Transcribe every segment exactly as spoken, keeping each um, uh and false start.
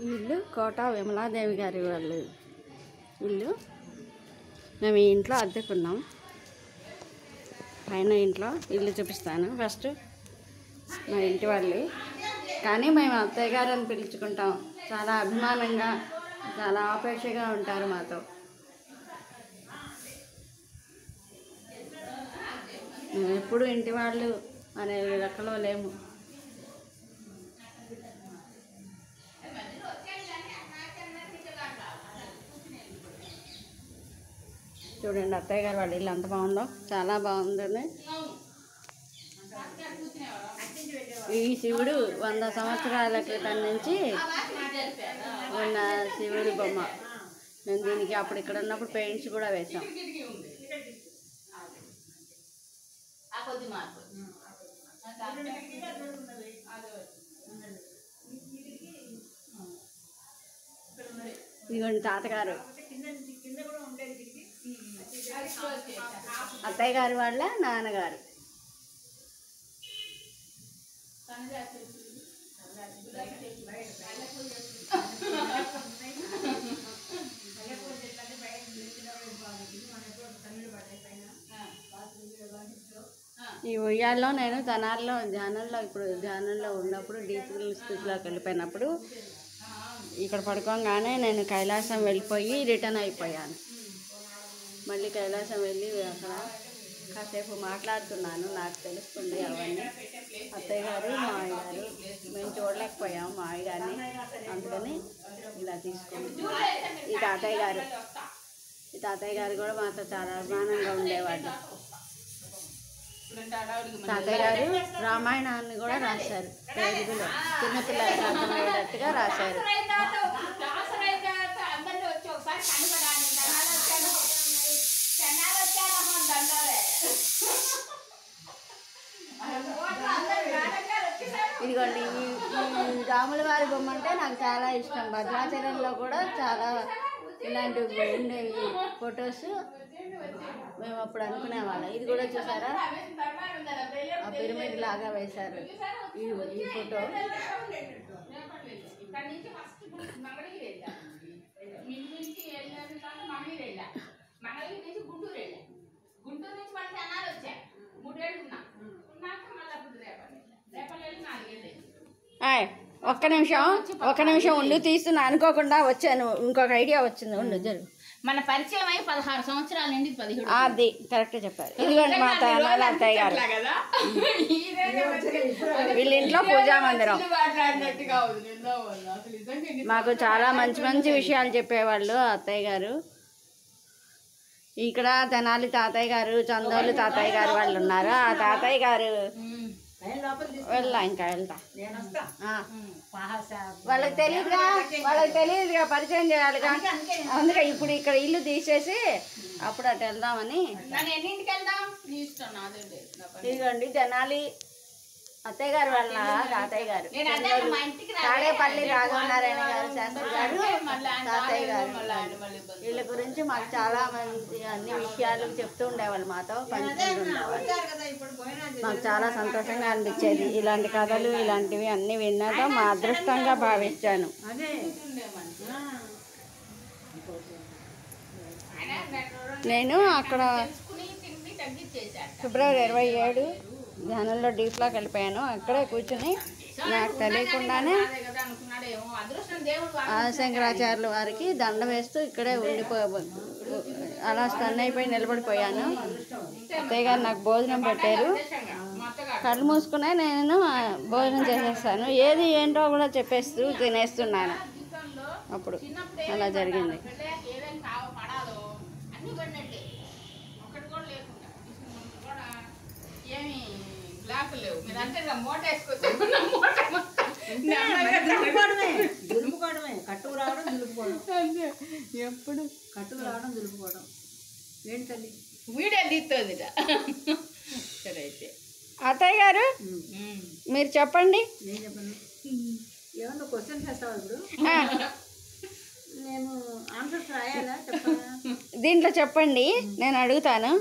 ఈ ఇల్లు కోట విమలాదేవి గారి వాళ్ళు ఇల్లు. మేము ఈ ఇంట్లో అద్దెకున్నాం. పైన ఇంట్లో ఇల్లు చూపిస్తాను. ఫస్ట్ మా ఇంటి వాళ్ళు, కానీ మేము అత్తయ్య గారు అని పిలుచుకుంటాం. చాలా అభిమానంగా, చాలా ఆపేక్షగా ఉంటారు మాతో. మేము ఎప్పుడు ఇంటి వాళ్ళు అనే లెక్కలో లేము. చూడండి అత్తయ్య గారు వాళ్ళ ఇల్లు ఎంత బాగుందో, చాలా బాగుందండి. ఈ శివుడు వంద సంవత్సరాల క్రితం నుంచి ఉన్న శివుడి బొమ్మ. మేము దీనికి అప్పుడు ఇక్కడ ఉన్నప్పుడు పెయింట్స్ కూడా వేసాం. ఇదిగోండి తాతగారు, అత్తయ్య గారి వాళ్ళ నాన్నగారు. ఈ ఉయ్యాల్లో నేను తనాల్లో ధ్యానంలో ఇప్పుడు ధ్యానంలో ఉన్నప్పుడు డీప్ స్థితిలోకి వెళ్ళిపోయినప్పుడు ఇక్కడ పడుకోగానే నేను కైలాసం వెళ్ళిపోయి రిటర్న్ అయిపోయాను. మళ్ళీ కైలాసం వెళ్ళి అక్కడ కాసేపు మాట్లాడుతున్నాను. నాకు తెలుస్తుంది అవన్నీ. అత్తయ్య గారు మావయ్య గారు మేము చూడలేకపోయాము మావయ్య గారిని, అందుకని ఇలా తీసుకుని. ఈ తాతయ్య గారు ఈ తాతయ్య గారు కూడా మాతో చాలా అభిమానంగా ఉండేవాళ్ళు. తాతయ్య గారు రామాయణాన్ని కూడా రాశారు. తెలుగులో చిన్నపిల్లలకు అర్థమయ్యేటట్టుగా రాశారు. ఇదిగోండి ఈ రాముల వారి బొమ్మ అంటే నాకు చాలా ఇష్టం. భద్రాచలంలో కూడా చాలా ఇలాంటివి ఉండేవి ఫొటోస్. మేము అప్పుడు అనుకునేవాళ్ళం. ఇది కూడా చూసారా, ఆ పిరమిడ్ లాగా వేశారు ఈ ఈ ఫోటో. ఒక్క నిమిషం ఒక్క నిమిషం ఉండు, తీస్తున్నా. అనుకోకుండా వచ్చాను, ఇంకొక ఐడియా వచ్చింది. ఉండు జరుగు. మన పరిచయం అయి పదహారు సంవత్సరాల నుండి పదిహేడు. అది కరెక్ట్ చెప్పారు. ఇదిగోండి మా తానాల అత్తయ్య గారు. వీళ్ళ ఇంట్లో పూజా మందిరం. మాకు చాలా మంచి మంచి విషయాలు చెప్పేవాళ్ళు అత్తయ్య గారు. ఇక్కడ తెనాలి తాతయ్య గారు, చందోలు తాతయ్య గారు వాళ్ళు ఉన్నారు. ఆ తాతయ్య గారు వెళ్ళా ఇంకా వెళ్తా. వాళ్ళకి తెలియదుగా వాళ్ళకి తెలియదుగా పరిచయం చేయాలిగా. అందుకే ఇప్పుడు ఇక్కడ ఇల్లు తీసేసి అప్పుడు అటు వెళ్దామని. ఇదిగోండి తెనాలి అత్తయ్య గారు వాళ్ళ తాతయ్య గారు, తాడేపల్లి రాఘవనారాయణ గారు శాస్త్రి గారు తాతయ్య గారు. వీళ్ళ గురించి మాకు చాలా మంచి అన్ని విషయాలు చెప్తూ ఉండేవాళ్ళు, మాతో పంచుకుంటూ ఉండేవాళ్ళు. మాకు చాలా సంతోషంగా అనిపించేది. ఇలాంటి కథలు ఇలాంటివి అన్నీ వినడం మా అదృష్టంగా భావించాను. నేను అక్కడ ఫిబ్రవరి ఇరవై ఏడు ధ్యానంలో డీప్లోకి వెళ్ళిపోయాను. అక్కడే కూర్చుని నాకు తెలియకుండానే ఆదిశంకరాచార్యుల వారికి దండ వేస్తూ ఇక్కడే ఉండిపో అలా స్టన్ అయిపోయి నిలబడిపోయాను. అత్తయ్య గారు నాకు భోజనం పెట్టారు. కళ్ళు మూసుకునే నేను భోజనం చేసేస్తాను. ఏది ఏంటో కూడా చెప్పేస్తూ తినేస్తున్నాను. అప్పుడు అలా జరిగింది. కట్టుకు రావడం దులుపుకోవడం, ఎప్పుడు కట్టుకు రావడం దులుపుకోవడం ఏంటి తల్లి వీడియో తీస్తుంది. సరే అయితే అత్తయ్య గారు మీరు చెప్పండి. నేను చెప్పను, ఏమన్నా క్వశ్చన్ చేస్తావా? ఇప్పుడు నేను ఆన్సర్స్ రాయాలా చెప్పాలా? దీంట్లో చెప్పండి, నేను అడుగుతాను.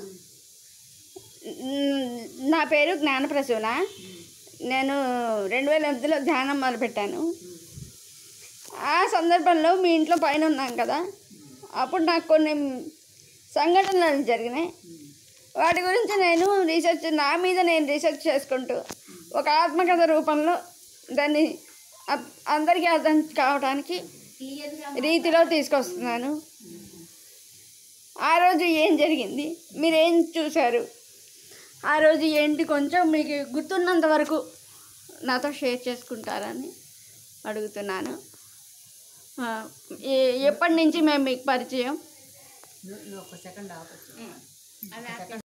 నా పేరు జ్ఞానప్రసూన. నేను రెండు వేల ఎనిమిదిలో ధ్యానం మొదలుపెట్టాను. ఆ సందర్భంలో మీ ఇంట్లో పైన ఉన్నాం కదా, అప్పుడు నాకు కొన్ని సంఘటనలు జరిగినాయి. వాటి గురించి నేను రీసెర్చ్ నా మీద నేను రీసెర్చ్ చేసుకుంటూ ఒక ఆత్మకథ రూపంలో దాన్ని అందరికీ అర్థం కావడానికి రీతిలో తీసుకొస్తున్నాను. ఆ రోజు ఏం జరిగింది, మీరేం చూశారు, ఆ రోజు ఏంటి, కొంచెం మీకు గుర్తున్నంత వరకు నాతో షేర్ చేసుకుంటారని అడుగుతున్నాను. ఎప్పటి నుంచి మేము మీకు పరిచయం? నువ్వు ఒక సెకండ్ ఆపచ్చు.